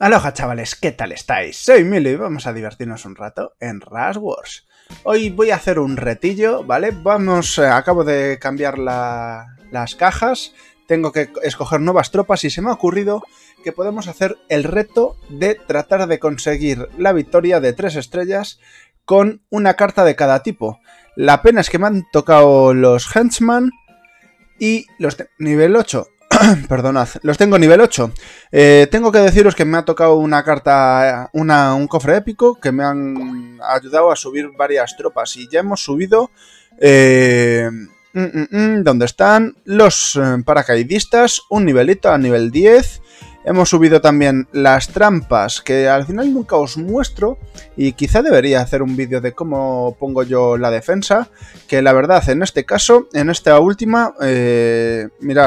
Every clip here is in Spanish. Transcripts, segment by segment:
Aloha chavales, ¿qué tal estáis? Soy Milo y vamos a divertirnos un rato en Rush Wars. Hoy voy a hacer un retillo, ¿vale? Acabo de cambiar las cajas, tengo que escoger nuevas tropas y se me ha ocurrido que podemos hacer el reto de tratar de conseguir la victoria de 3 estrellas con una carta de cada tipo. La pena es que me han tocado los Henchman y los de nivel 8. Perdonad, los tengo nivel 8. Tengo que deciros que me ha tocado una carta, un cofre épico que me han ayudado a subir varias tropas. Y ya hemos subido... ¿dónde están? Los paracaidistas, un nivelito a nivel 10. Hemos subido también las trampas, que al final nunca os muestro. Y quizá debería hacer un vídeo de cómo pongo yo la defensa. Que la verdad, en este caso, en esta última, mirad.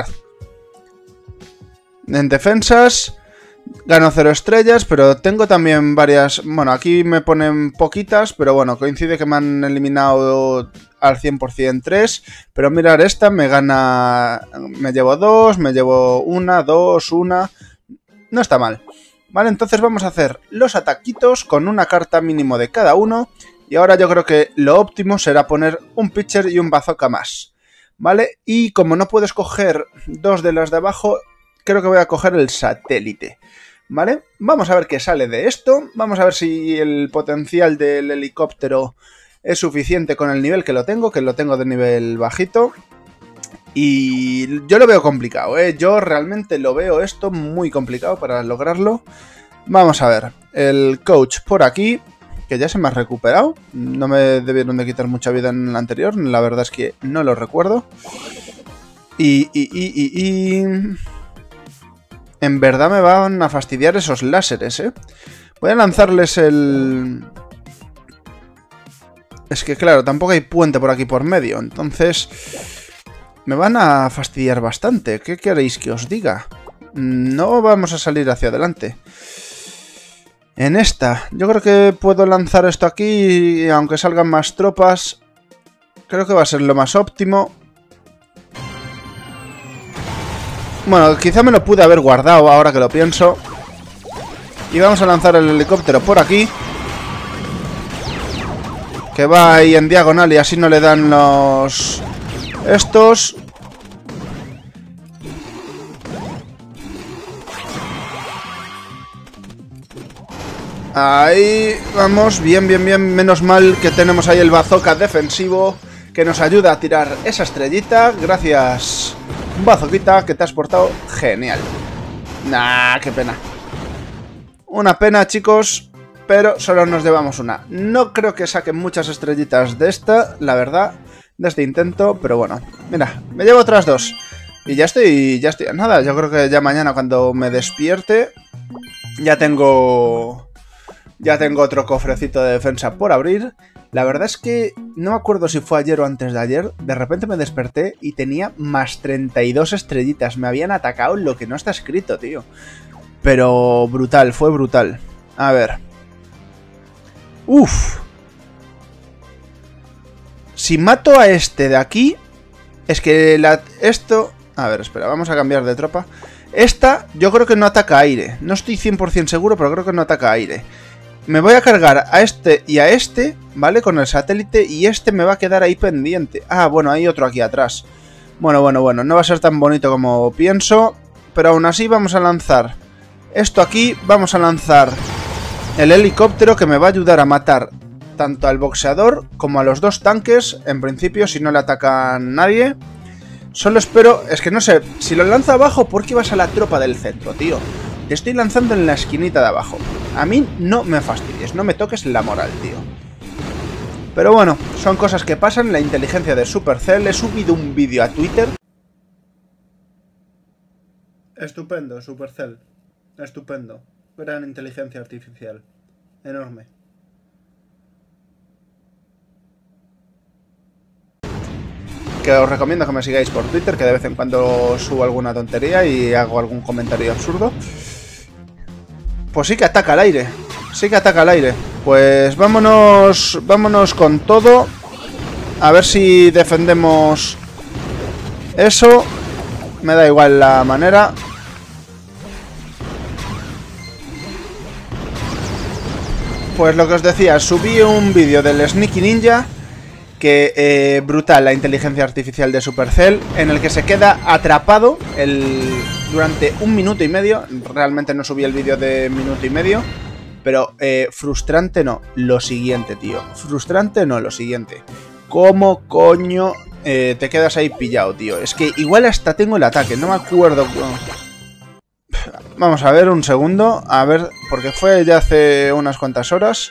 En defensas gano 0 estrellas, pero tengo también varias... Bueno, aquí me ponen poquitas, pero bueno, coincide que me han eliminado al 100% 3. Pero mirar, esta me gana... Me llevo 2, me llevo 1, 2, 1... No está mal. Vale, entonces vamos a hacer los ataquitos con una carta mínimo de cada uno. Y ahora yo creo que lo óptimo será poner un pitcher y un bazooka más. Vale, y como no puedo escoger dos de las de abajo... Creo que voy a coger el satélite, ¿vale? Vamos a ver qué sale de esto. Vamos a ver si el potencial del helicóptero es suficiente con el nivel que lo tengo de nivel bajito. Y yo lo veo complicado, ¿eh? Yo realmente lo veo esto muy complicado para lograrlo. Vamos a ver, el coach por aquí, que ya se me ha recuperado. No me debieron de quitar mucha vida en el anterior, la verdad es que no lo recuerdo. En verdad me van a fastidiar esos láseres, ¿eh? Voy a lanzarles el... Es que claro, tampoco hay puente por aquí por medio, entonces... Me van a fastidiar bastante. ¿Qué queréis que os diga? No vamos a salir hacia adelante. En esta, yo creo que puedo lanzar esto aquí y aunque salgan más tropas, creo que va a ser lo más óptimo. Bueno, quizá me lo pude haber guardado ahora que lo pienso. Y vamos a lanzar el helicóptero por aquí. Que va ahí en diagonal y así no le dan los... estos. Ahí vamos, bien, bien, bien. Menos mal que tenemos ahí el bazooka defensivo que nos ayuda a tirar esa estrellita. Gracias, bazooquita, que te has portado genial. Nah, qué pena. Una pena, chicos, pero solo nos llevamos una. No creo que saquen muchas estrellitas de esta, la verdad, de este intento, pero bueno. Mira, me llevo otras 2. Y ya estoy a nada. Yo creo que ya mañana cuando me despierte ya tengo otro cofrecito de defensa por abrir. La verdad es que no me acuerdo si fue ayer o antes de ayer. De repente me desperté y tenía más 32 estrellitas. Me habían atacado lo que no está escrito, tío. Pero brutal, fue brutal. A ver. Uf. Si mato a este de aquí... Es que esto... A ver, espera, vamos a cambiar de tropa. Esta yo creo que no ataca aire. No estoy 100% seguro, pero creo que no ataca aire. Me voy a cargar a este y a este, ¿vale? Con el satélite y este me va a quedar ahí pendiente. Ah, bueno, hay otro aquí atrás. Bueno, no va a ser tan bonito como pienso, pero aún así vamos a lanzar esto aquí. Vamos a lanzar el helicóptero que me va a ayudar a matar tanto al boxeador como a los 2 tanques, en principio, si no le atacan nadie. Solo espero... Es que no sé, si lo lanzo abajo, ¿por qué vas a la tropa del centro, tío? Te estoy lanzando en la esquinita de abajo. A mí no me fastidies, no me toques la moral, tío. Pero bueno, son cosas que pasan, la inteligencia de Supercell. He subido un vídeo a Twitter. Estupendo, Supercell. Estupendo. Gran inteligencia artificial. Enorme. Que os recomiendo que me sigáis por Twitter, que de vez en cuando subo alguna tontería y hago algún comentario absurdo. Pues sí que ataca al aire. Sí que ataca al aire. Pues vámonos con todo. A ver si defendemos eso. Me da igual la manera. pues lo que os decía, subí un vídeo del Sneaky Ninja, que brutal la inteligencia artificial de Supercell, en el que se queda atrapado durante 1 minuto y medio. Realmente no subí el vídeo de 1 minuto y medio, pero frustrante no, lo siguiente, tío. Frustrante no, lo siguiente. ¿Cómo coño te quedas ahí pillado, tío? Es que igual hasta tengo el ataque, no me acuerdo. Vamos a ver un segundo, a ver, porque fue ya hace unas cuantas horas.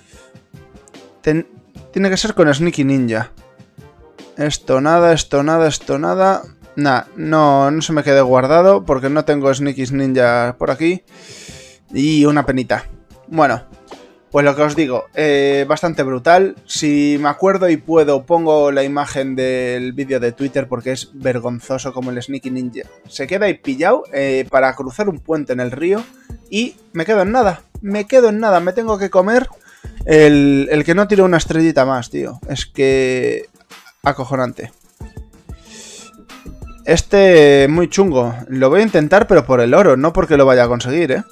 Tiene que ser con Sneaky Ninja. Esto nada, esto nada, esto nada. Nah, no se me quede guardado porque no tengo Sneaky Ninja por aquí. Y una penita. Bueno, pues lo que os digo, bastante brutal. Si me acuerdo y puedo, pongo la imagen del vídeo de Twitter porque es vergonzoso como el Sneaky Ninja se queda ahí pillado para cruzar un puente en el río y me quedo en nada. Me quedo en nada, me tengo que comer el que no tire una estrellita más, tío. Es que... acojonante. Muy chungo. Lo voy a intentar, pero por el oro, no porque lo vaya a conseguir, ¿eh?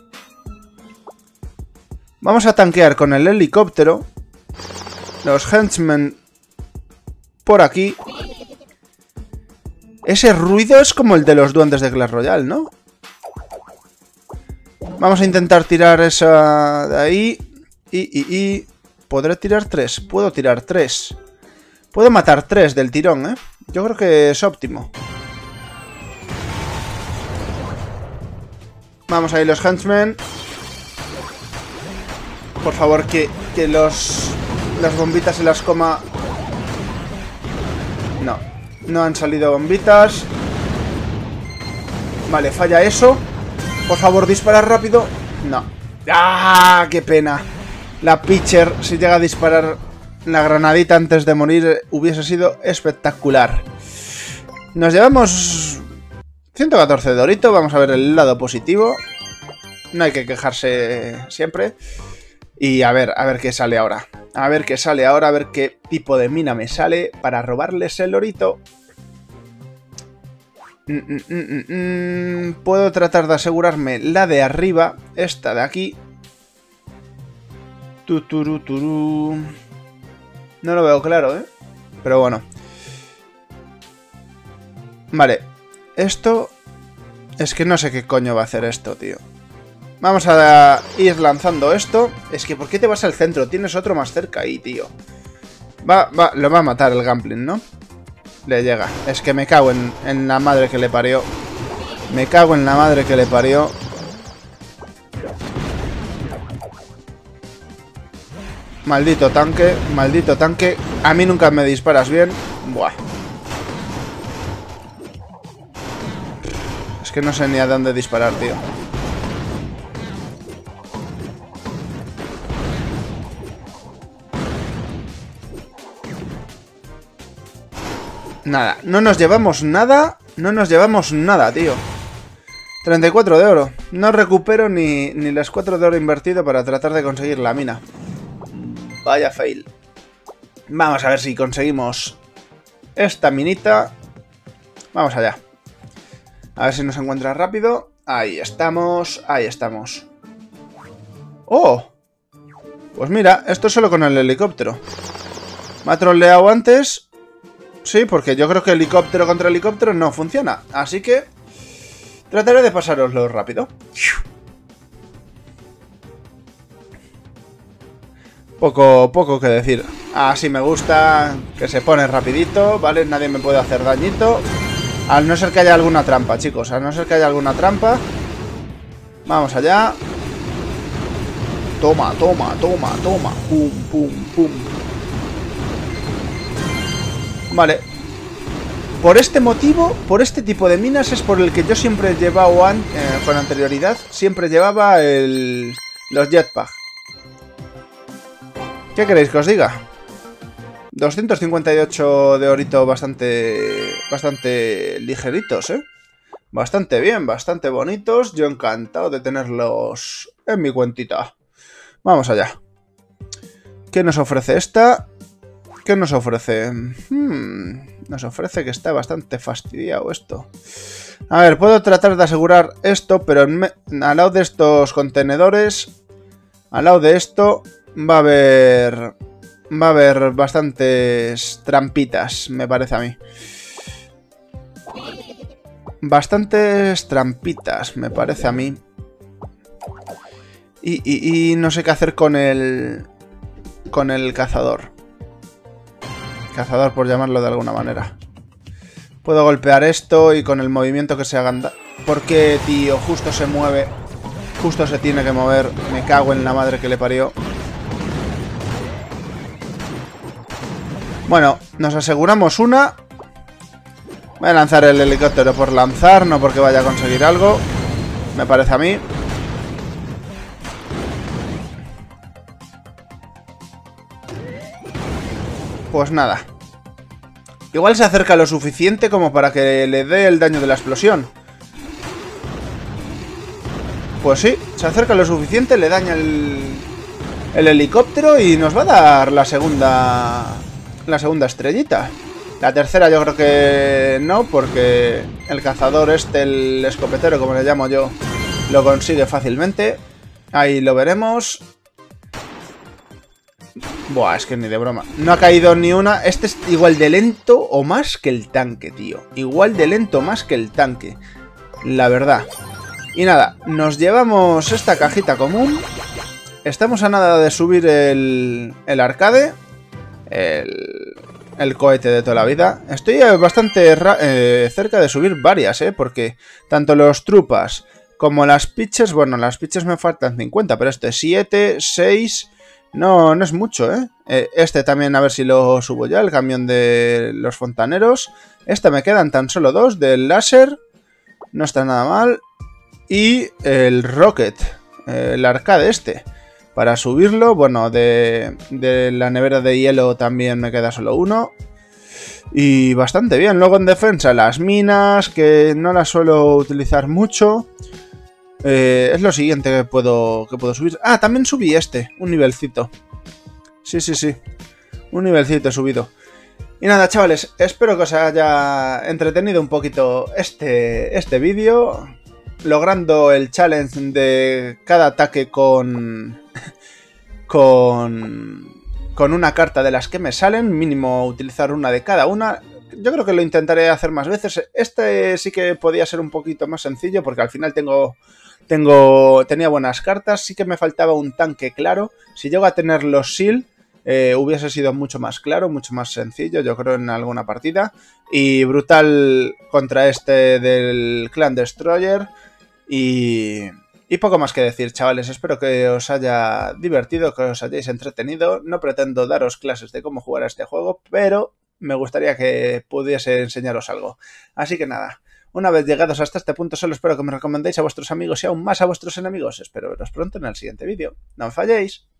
Vamos a tanquear con el helicóptero. Los henchmen por aquí. Ese ruido es como el de los duendes de Clash Royale, ¿no? Vamos a intentar tirar esa de ahí. Y ¿podré tirar 3? Puedo tirar 3. Puedo matar 3 del tirón, ¿eh? Yo creo que es óptimo. Vamos ahí los henchmen. Por favor, que las bombitas se las coma. No han salido bombitas. Vale, falla eso. Por favor, disparar rápido. No. ¡Ah! ¡Qué pena! La pitcher, si llega a disparar la granadita antes de morir, hubiese sido espectacular. Nos llevamos 114 de orito. Vamos a ver el lado positivo. No hay que quejarse siempre. Y a ver qué sale ahora. A ver qué sale ahora, a ver qué tipo de mina me sale para robarles el orito. Puedo tratar de asegurarme la de arriba, esta de aquí. No lo veo claro, ¿eh? Pero bueno. Vale. Esto... es que no sé qué coño va a hacer esto, tío. Vamos a ir lanzando esto. Es que ¿por qué te vas al centro? Tienes otro más cerca ahí, tío. Lo va a matar el Gambling, ¿no? Le llega. Es que me cago en la madre que le parió. Me cago en la madre que le parió. Maldito tanque, maldito tanque. A mí nunca me disparas bien. Buah. Es que no sé ni a dónde disparar, tío. Nada, no nos llevamos nada. No nos llevamos nada, tío. 34 de oro. No recupero ni las 4 de oro invertido para tratar de conseguir la mina. Vaya fail. Vamos a ver si conseguimos esta minita. Vamos allá. A ver si nos encuentra rápido. Ahí estamos, ahí estamos. ¡Oh! Pues mira, esto es solo con el helicóptero. Me ha troleado antes. Sí, porque yo creo que helicóptero contra helicóptero no funciona. Así que trataré de pasároslo rápido. Poco que decir. Así me gusta, que se pone rapidito, ¿vale? Nadie me puede hacer dañito. Al no ser que haya alguna trampa, chicos. Al no ser que haya alguna trampa. Vamos allá. Toma, toma, toma, toma. Pum, pum, pum. Vale. Por este motivo, por este tipo de minas es por el que yo siempre he llevado con anterioridad, siempre llevaba los jetpack. ¿Qué queréis que os diga? 258 de orito bastante ligeritos, ¿eh? Bastante bien, bastante bonitos. Yo encantado de tenerlos en mi cuentita. Vamos allá. ¿Qué nos ofrece esta? ¿Qué nos ofrece? Nos ofrece que está bastante fastidiado esto. A ver, puedo tratar de asegurar esto, pero al lado de estos contenedores, al lado de esto, va a haber... Va a haber bastantes trampitas, me parece a mí. Bastantes trampitas, me parece a mí. Y no sé qué hacer con el... Con el cazador. Cazador, por llamarlo de alguna manera. Puedo golpear esto y con el movimiento que se hagan... ¿Por qué, tío? Justo se mueve. Justo se tiene que mover. Me cago en la madre que le parió. Bueno, nos aseguramos una. Voy a lanzar el helicóptero por lanzar, no porque vaya a conseguir algo. Me parece a mí. Pues nada. Igual se acerca lo suficiente como para que le dé el daño de la explosión. Pues sí, se acerca lo suficiente, le daña el helicóptero y nos va a dar la segunda estrellita. La tercera yo creo que no, porque el cazador el escopetero, como le llamo yo, lo consigue fácilmente. Ahí lo veremos. Buah, es que ni de broma. No ha caído ni una. Este es igual de lento o más que el tanque, tío. Igual de lento más que el tanque. La verdad. Y nada, nos llevamos esta cajita común. Estamos a nada de subir el arcade. El cohete de toda la vida. Estoy bastante cerca de subir varias, porque tanto los trupas como las pitches... Bueno, las pitches me faltan 50, pero este 7, 6... No, no es mucho, Este también a ver si lo subo ya, el camión de los fontaneros. Este me quedan tan solo 2 del láser. No está nada mal. Y el rocket, el arcade este. Para subirlo, bueno, de la nevera de hielo también me queda solo 1. Y bastante bien. Luego en defensa las minas, que no las suelo utilizar mucho. Es lo siguiente que puedo subir. Ah, también subí un nivelcito. Sí. Un nivelcito he subido. Y nada, chavales, espero que os haya entretenido un poquito este vídeo. Logrando el challenge de cada ataque con una carta de las que me salen. Mínimo utilizar una de cada una. Yo creo que lo intentaré hacer más veces. Este sí que podía ser un poquito más sencillo porque al final tenía buenas cartas. Sí que me faltaba un tanque claro. Si llego a tener los SEAL, hubiese sido mucho más claro, mucho más sencillo, yo creo, en alguna partida. Y brutal contra este del Clan Destroyer. Y poco más que decir, chavales. Espero que os haya divertido, que os hayáis entretenido. No pretendo daros clases de cómo jugar a este juego, pero me gustaría que pudiese enseñaros algo. Así que nada, una vez llegados hasta este punto, solo espero que me recomendéis a vuestros amigos y aún más a vuestros enemigos. Espero veros pronto en el siguiente vídeo. ¡No me falléis!